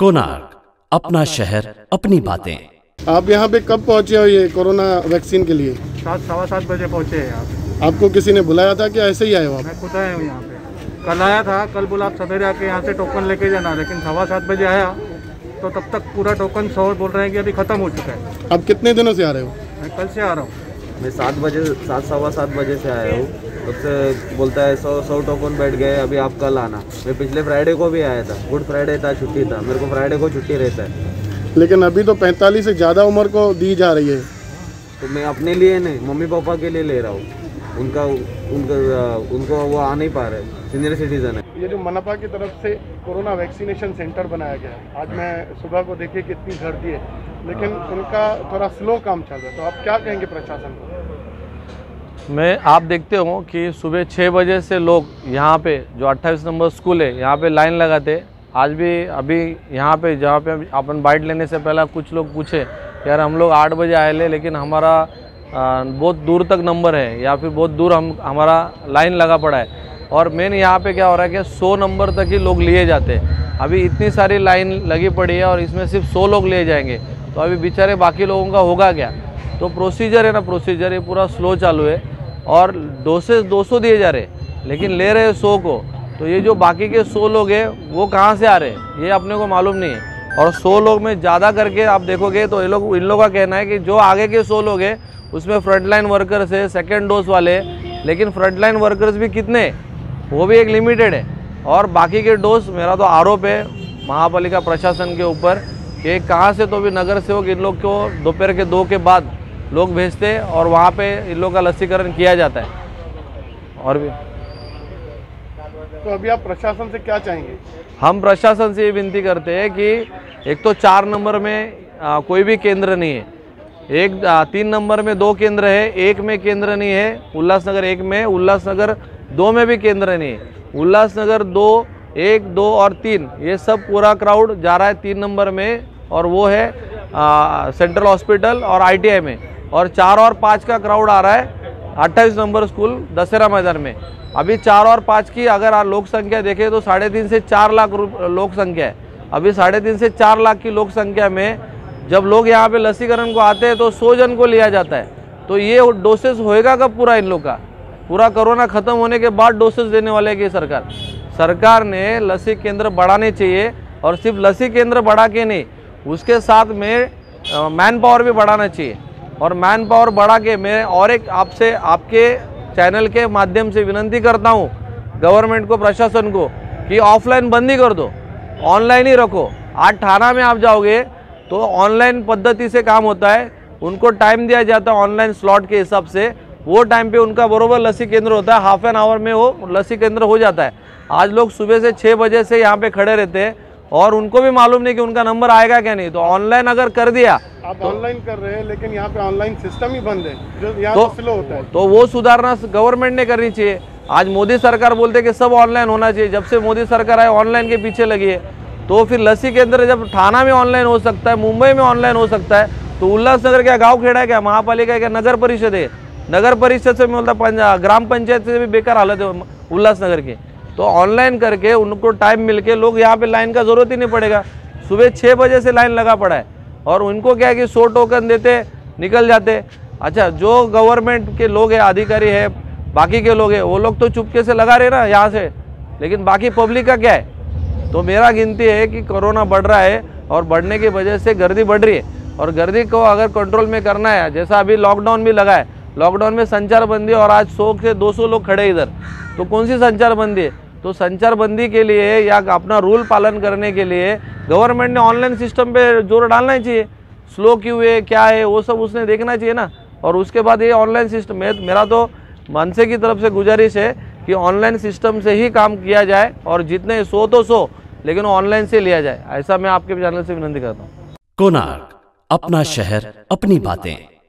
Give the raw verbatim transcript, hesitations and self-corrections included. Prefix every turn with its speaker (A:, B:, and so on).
A: कोणार्क, अपना शहर अपनी बातें।
B: आप यहाँ पे कब पहुँचे हो ये कोरोना वैक्सीन के लिए?
C: सात सवा सात बजे पहुँचे हैं यहाँ।
B: आपको किसी ने बुलाया था कि ऐसे ही आए हो आप?
C: मैं खुद आया हूँ यहाँ पे। कल आया था, कल बोला आप सवेरे आके यहाँ से टोकन लेके जाना, लेकिन सवा सात बजे आया तो तब तक पूरा टोकन सौ बोल रहे हैं कि अभी ख़त्म हो चुका है।
B: आप कितने दिनों से आ रहे हो?
C: मैं कल से आ रहा हूँ।
D: मैं सात बजे सात सवा सात बजे से आया हूँ। तब से बोलता है सौ सौ टोकन बैठ गए, अभी आप कल आना। मैं पिछले फ्राइडे को भी आया था, गुड फ्राइडे था, छुट्टी था, मेरे को फ्राइडे को छुट्टी रहता है।
B: लेकिन अभी तो पैंतालीस से ज़्यादा उम्र को दी जा रही है।
D: तो मैं अपने लिए नहीं, मम्मी पापा के लिए ले रहा हूँ। उनका उनका उनको वो आ नहीं पा रहे, सीनियर सिटीजन है।
B: ये जो मनपा की तरफ से कोरोना वैक्सीनेशन सेंटर बनाया गया है, आज मैं सुबह को देखिए कितनी गर्दी है, लेकिन उनका थोड़ा स्लो काम चल रहा है। तो आप क्या कहेंगे प्रशासन को?
E: मैं आप देखते हो कि सुबह छः बजे से लोग यहाँ पे जो अट्ठाईस नंबर स्कूल है यहाँ पे लाइन लगाते। आज भी अभी यहाँ पे जहाँ पे अपन बाइट लेने से पहले कुछ लोग पूछे यार हम लोग आठ बजे आए ले, लेकिन हमारा आ, बहुत दूर तक नंबर है या फिर बहुत दूर हम हमारा लाइन लगा पड़ा है। और मेन यहाँ पे क्या हो रहा है कि सौ नंबर तक ही लोग लिए जाते हैं। अभी इतनी सारी लाइन लगी पड़ी है और इसमें सिर्फ सौ लोग लिए जाएंगे, तो अभी बेचारे बाकी लोगों का होगा क्या? तो प्रोसीजर है ना, प्रोसीजर ये पूरा स्लो चालू है और डोसेज दो सौ दिए जा रहे हैं, लेकिन ले रहे हैं सौ को। तो ये जो बाकी के सौ लोग हैं वो कहाँ से आ रहे हैं ये अपने को मालूम नहीं है। और सौ लोग में ज़्यादा करके आप देखोगे तो ये लोग इन लोगों का कहना है कि जो आगे के सौ लोग हैं उसमें फ्रंटलाइन वर्कर्स है, सेकेंड डोज वाले, लेकिन फ्रंटलाइन वर्कर्स भी कितने, वो भी एक लिमिटेड है। और बाकी के डोज, मेरा तो आरोप है महापालिका प्रशासन के ऊपर कि कहाँ से तो भी नगर सेवक इन लोग को दोपहर के दो के बाद लोग भेजते और वहाँ पे इन लोग का लसीकरण किया जाता है। और भी
B: तो अभी आप प्रशासन से क्या चाहेंगे?
E: हम प्रशासन से ये विनती करते हैं कि एक तो चार नंबर में आ, कोई भी केंद्र नहीं है, एक आ, तीन नंबर में दो केंद्र है, एक में केंद्र नहीं है, उल्लासनगर एक में, उल्लासनगर दो में भी केंद्र नहीं है। उल्लासनगर दो, एक, दो और तीन, ये सब पूरा क्राउड जा रहा है तीन नंबर में, और वो है आ, सेंट्रल हॉस्पिटल और आई टी आई में। और चार और पाँच का क्राउड आ रहा है अट्ठाईस नंबर स्कूल दशहरा मैदान में। अभी चार और पाँच की अगर आप लोक संख्या देखें तो साढ़े तीन से चार लाख लोक संख्या है। अभी साढ़े तीन से चार लाख की लोक संख्या में जब लोग यहाँ पे लसीकरण को आते हैं तो सौ जन को लिया जाता है। तो ये डोसेस होएगा कब पूरा इन लोग का? पूरा कोरोना खत्म होने के बाद डोसेस देने वाले की सरकार सरकार ने लसी केंद्र बढ़ाने चाहिए, और सिर्फ लसी केंद्र बढ़ा के नहीं, उसके साथ में मैन पावर भी बढ़ाना चाहिए। और मैन पावर बढ़ा के मैं और एक आपसे आपके चैनल के माध्यम से विनती करता हूँ गवर्नमेंट को, प्रशासन को, कि ऑफलाइन बंदी कर दो, ऑनलाइन ही रखो। आज थाना में आप जाओगे तो ऑनलाइन पद्धति से काम होता है, उनको टाइम दिया जाता है ऑनलाइन स्लॉट के हिसाब से, वो टाइम पे उनका बरोबर लसी केंद्र होता है, हाफ एन आवर में वो लसी केंद्र हो जाता है। आज लोग सुबह से छः बजे से यहाँ पे खड़े रहते हैं और उनको भी मालूम नहीं कि उनका नंबर आएगा क्या नहीं। तो ऑनलाइन अगर कर दिया,
B: आप तो, ऑनलाइन कर रहे हैं, लेकिन यहाँ पे ऑनलाइन सिस्टम ही बंद है जो यहाँ
E: तो,
B: स्लो होता है।
E: तो वो सुधारना गवर्नमेंट ने करनी चाहिए। आज मोदी सरकार बोलते हैं कि सब ऑनलाइन होना चाहिए, जब से मोदी सरकार आए ऑनलाइन के पीछे लगी है। तो फिर लसी केंद्र जब थाना में ऑनलाइन हो सकता है, मुंबई में ऑनलाइन हो सकता है, तो उल्लासनगर क्या गाँव खेड़ा है क्या? महापालिका क्या नगर परिषद है? नगर परिषद से बोलता ग्राम पंचायत से भी बेकार हालत है उल्लासनगर की। तो ऑनलाइन करके उनको टाइम मिल के लोग यहाँ पे लाइन का ज़रूरत ही नहीं पड़ेगा। सुबह छः बजे से लाइन लगा पड़ा है और उनको क्या है कि सौ टोकन देते निकल जाते। अच्छा, जो गवर्नमेंट के लोग हैं, अधिकारी है, बाकी के लोग हैं, वो लोग तो चुपके से लगा रहे ना यहाँ से, लेकिन बाकी पब्लिक का क्या है? तो मेरा गिनती है कि कोरोना बढ़ रहा है और बढ़ने की वजह से गर्दी बढ़ रही है, और गर्दी को अगर कंट्रोल में करना है, जैसा अभी लॉकडाउन भी लगा है, लॉकडाउन में संचार बंदी और आज सौ से दो सौ लोग खड़े इधर, तो कौन सी संचार बंदी है? तो संचार बंदी के लिए या अपना रूल पालन करने के लिए गवर्नमेंट ने ऑनलाइन सिस्टम पे जोर डालना ही चाहिए। स्लो क्यों है, क्या है, वो सब उसने देखना चाहिए ना। और उसके बाद ये ऑनलाइन सिस्टम में मेरा तो मनसे की तरफ से गुजारिश है कि ऑनलाइन सिस्टम से ही काम किया जाए, और जितने सौ तो सौ, लेकिन ऑनलाइन से लिया जाए, ऐसा मैं आपके चैनल से विनती करता हूँ।
A: कोणार्क, अपना शहर अपनी बातें।